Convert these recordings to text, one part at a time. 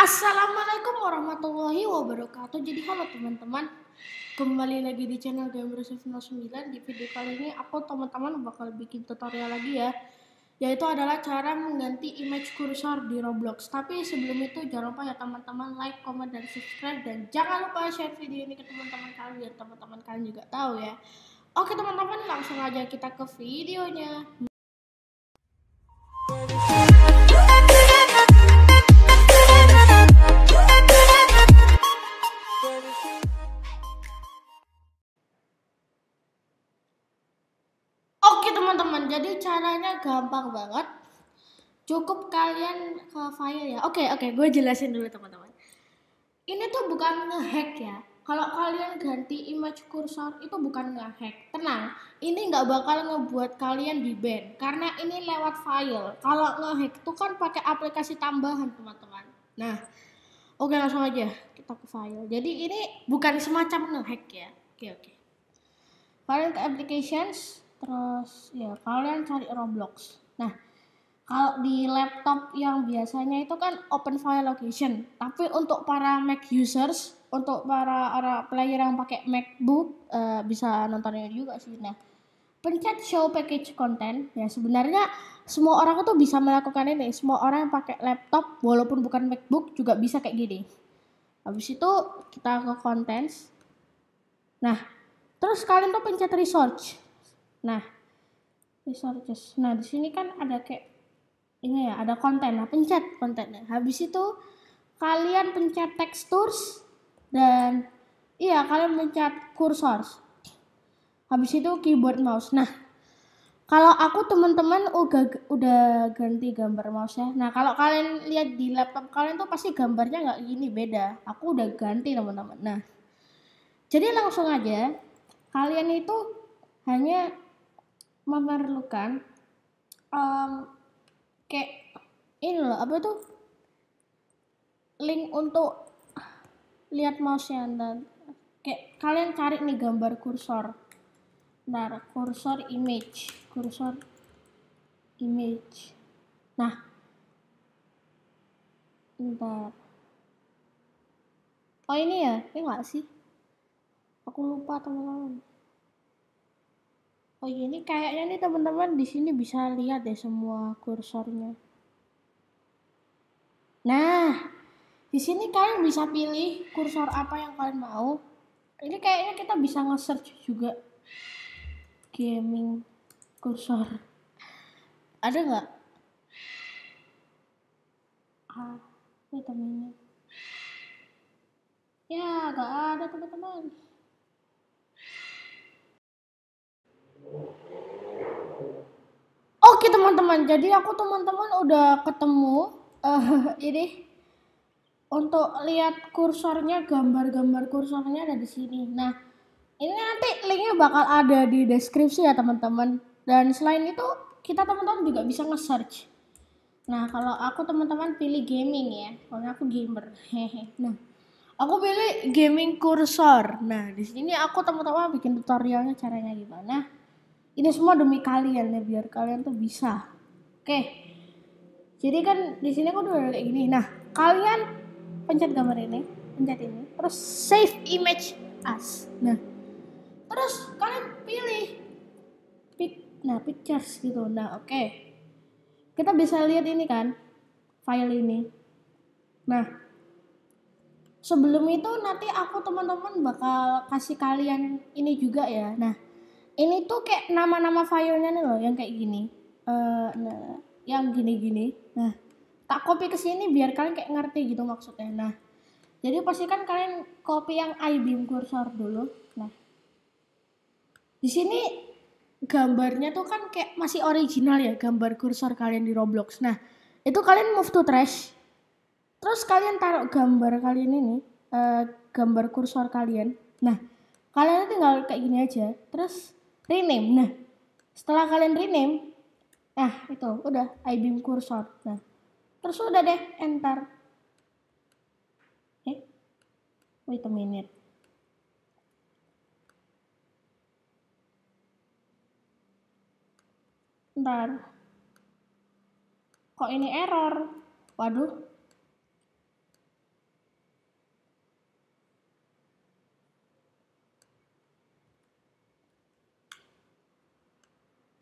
Assalamualaikum warahmatullahi wabarakatuh. Jadi halo teman-teman, kembali lagi di channel Gamer09. Di video kali ini aku teman-teman bakal bikin tutorial lagi ya, yaitu adalah cara mengganti image cursor di Roblox. Tapi sebelum itu jangan lupa ya teman-teman like, comment, dan subscribe, dan jangan lupa share video ini ke teman-teman kalian biar teman-teman kalian juga tahu ya. Oke teman-teman, langsung aja kita ke videonya. Oke teman-teman, jadi caranya gampang banget. Cukup kalian ke file ya. Oke, gue jelasin dulu teman-teman. Ini tuh bukan ngehack ya. Kalau kalian ganti image cursor itu bukan ngehack. Tenang, ini nggak bakal ngebuat kalian di ban karena ini lewat file. Kalau ngehack tuh kan pakai aplikasi tambahan teman-teman. Nah, oke langsung aja kita ke file. Jadi ini bukan semacam ngehack ya. Oke. Kalian ke applications, terus ya kalian cari Roblox. Nah, kalau di laptop yang biasanya itu kan open file location, tapi untuk para Mac users, untuk para player yang pakai MacBook bisa nontonnya juga sih. Nah, pencet show package content. Ya sebenarnya semua orang itu bisa melakukan ini. Semua orang yang pakai laptop walaupun bukan MacBook juga bisa kayak gini. Habis itu kita ke contents. Nah, terus kalian tuh pencet research. Nah, researches. Nah, di sini kan ada kayak ini ya, ada konten. Nah, pencet kontennya. Habis itu kalian pencet textures dan iya, kalian pencet cursors. Habis itu keyboard mouse. Nah, kalau aku teman-teman udah ganti gambar mouse ya. Nah, kalau kalian lihat di laptop kalian tuh pasti gambarnya nggak gini, beda. Aku udah ganti teman-teman. Nah, jadi langsung aja kalian itu hanya memerlukan kayak ini loh, apa tuh, link untuk lihat mouse-nya. Dan kayak kalian cari nih gambar kursor. Nah, kursor image. Nah, bentar. Oh ini ya, ini enggak sih? Aku lupa teman-teman. Oh ini kayaknya nih teman-teman di sini bisa lihat deh semua kursornya. Nah, di sini kalian bisa pilih kursor apa yang kalian mau. Ini kayaknya kita bisa nge-search juga. Gaming kursor. Ada nggak? Ini temennya. Ya, nggak ada teman-teman. Oke teman-teman, jadi aku teman-teman udah ketemu ini untuk lihat kursornya, gambar-gambar kursornya ada di sini. Nah, ini nanti linknya bakal ada di deskripsi ya teman-teman. Dan selain itu kita teman-teman juga bisa nge-search. Nah, kalau aku teman-teman pilih gaming ya, karena aku gamer. Nah, aku pilih gaming cursor. Nah, di sini aku teman-teman bikin tutorialnya caranya gimana. Ini semua demi kalian ya, biar kalian tuh bisa. Oke. Jadi kan di sini aku udah kayak gini. Nah, kalian pencet gambar ini, pencet ini, terus save image as. Nah, terus kalian pilih pictures gitu. Nah, oke. Kita bisa lihat ini kan, file ini. Nah, sebelum itu nanti aku teman-teman bakal kasih kalian ini juga ya. Nah, ini tuh kayak nama-nama filenya nih loh, yang kayak gini. Nah, yang gini-gini. Nah, tak copy ke sini biar kalian kayak ngerti gitu maksudnya. Nah, jadi pastikan kalian copy yang iBeam cursor dulu. Nah, di sini gambarnya tuh kan kayak masih original ya, gambar kursor kalian di Roblox. Nah, itu kalian move to trash. Terus kalian taruh gambar kalian ini, gambar kursor kalian. Nah, kalian tinggal kayak gini aja. Terus rename. Nah, setelah kalian rename, nah itu udah iBeam cursor. Nah, terus udah deh enter. Wait a minute. Ntar. Kok ini error? Waduh.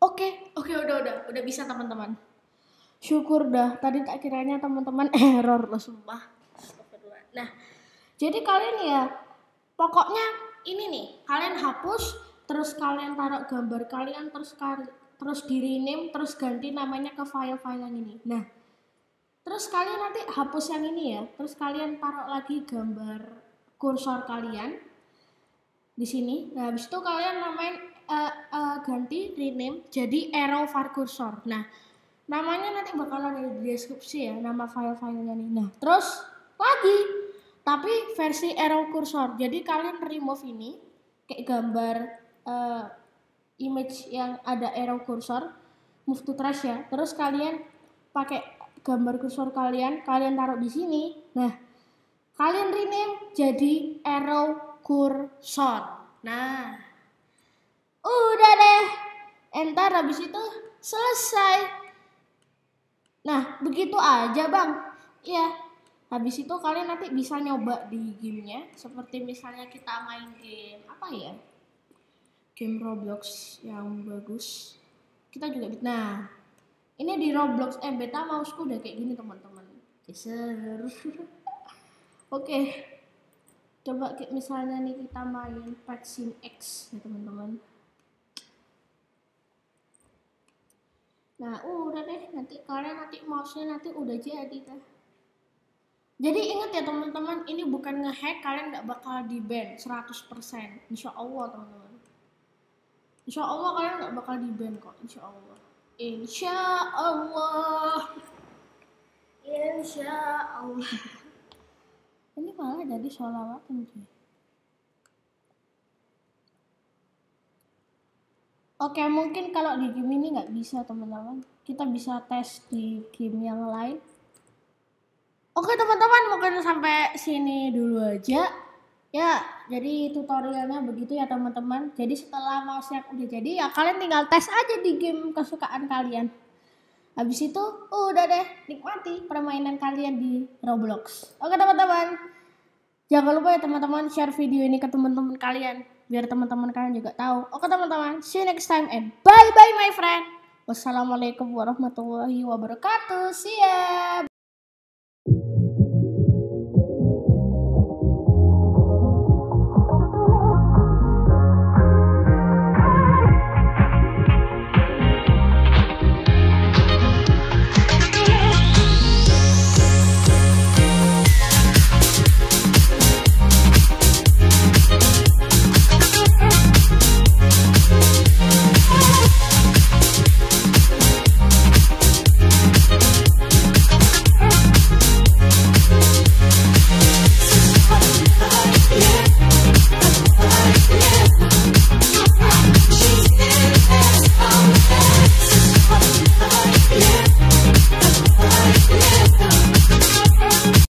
Oke, udah bisa teman-teman. Syukur dah, tadi tak kiranya teman-teman error loh sumpah. Astagfirullah. Nah, jadi kalian ya, pokoknya ini nih, kalian hapus, terus kalian taruh gambar kalian, terus di rename, terus ganti namanya ke file-file yang ini. Nah, terus kalian nanti hapus yang ini ya, terus kalian taruh lagi gambar kursor kalian di sini. Nah, habis itu kalian namain ganti rename jadi arrow var cursor. Nah, namanya nanti bakal ada di deskripsi ya, nama file-filenya nih. Nah, terus lagi, tapi versi arrow cursor. Jadi kalian remove ini, kayak gambar image yang ada arrow cursor, move to trash ya. Terus kalian pakai gambar kursor kalian taruh di sini. Nah, kalian rename jadi arrow cursor. Nah, udah deh. Entar habis itu selesai. Nah, begitu aja bang. Ya, habis itu kalian nanti bisa nyoba di gamenya. Seperti misalnya kita main game, apa ya? Game Roblox yang bagus. Kita juga, nah, ini di Roblox, beta mouseku udah kayak gini teman-teman. Geser. Oke. Coba misalnya nih kita main Patching X ya teman-teman. Nah, udah deh, nanti kalian mouse-nya nanti udah jadi dah. Jadi ingat ya teman-teman, ini bukan ngehack, kalian nggak bakal di-ban 100%. Insya Allah teman-teman. Insya Allah kalian nggak bakal di-ban kok, insya Allah. Insya Allah. Insya Allah. Ini malah jadi sholawatan sih. Oke, mungkin kalau di game ini nggak bisa teman-teman. Kita bisa tes di game yang lain. Oke teman-teman, mungkin sampai sini dulu aja. Ya, jadi tutorialnya begitu ya teman-teman. Jadi setelah mouse-nya udah jadi, ya kalian tinggal tes aja di game kesukaan kalian. Habis itu, udah deh, nikmati permainan kalian di Roblox. Oke teman-teman, jangan lupa ya teman-teman share video ini ke teman-teman kalian. Biar teman-teman kalian juga tahu. Oke teman-teman, see you next time and bye-bye my friend. Wassalamualaikum warahmatullahi wabarakatuh. See ya.